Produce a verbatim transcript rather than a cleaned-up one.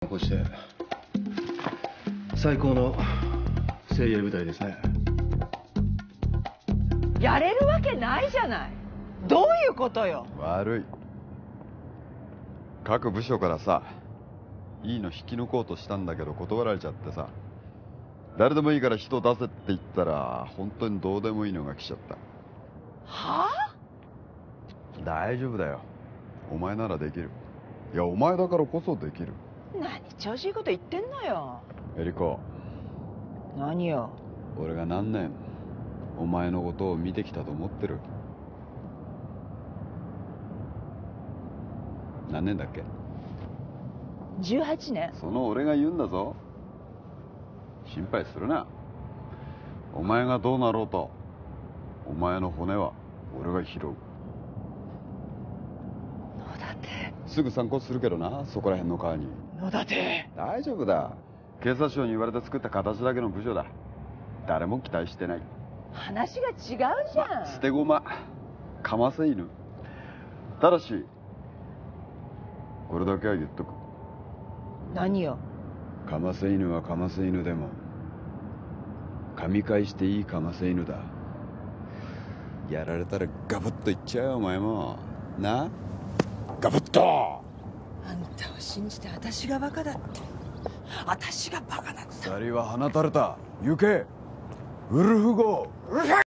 こうして最高の精鋭部隊ですね。 やれるわけないじゃない。どういうことよ。 悪い。各部署からさ、いいの引き抜こうとしたんだけど断られちゃってさ、誰でもいいから人出せって言ったら本当にどうでもいいのが来ちゃった。 はあ？ 大丈夫だよ、お前ならできる。いや、お前だからこそできる。 何調子いいこと言ってんのよ。 エリコ、 何よ。 俺が何年お前のことを見てきたと思ってる？何年だっけ？ じゅうはちねん。 その俺が言うんだぞ。心配するな。お前がどうなろうとお前の骨は俺が拾う。 野立。 すぐ参考するけどな、そこら辺の川に。 野立。 大丈夫だ。警察庁に言われて作った形だけの部署だ。誰も期待してない。 話が違うじゃん、 まあ、捨て駒かませ犬。ただしこれだけは言っとく。 何よ。 かませ犬はかませ犬でも噛み返していいかませ犬だ。やられたらガブッといっちゃうよ、お前もな。ガブッと。 あんたを信じて私がバカだって。私がバカだった。 二人は放たれた。行けウルフ号。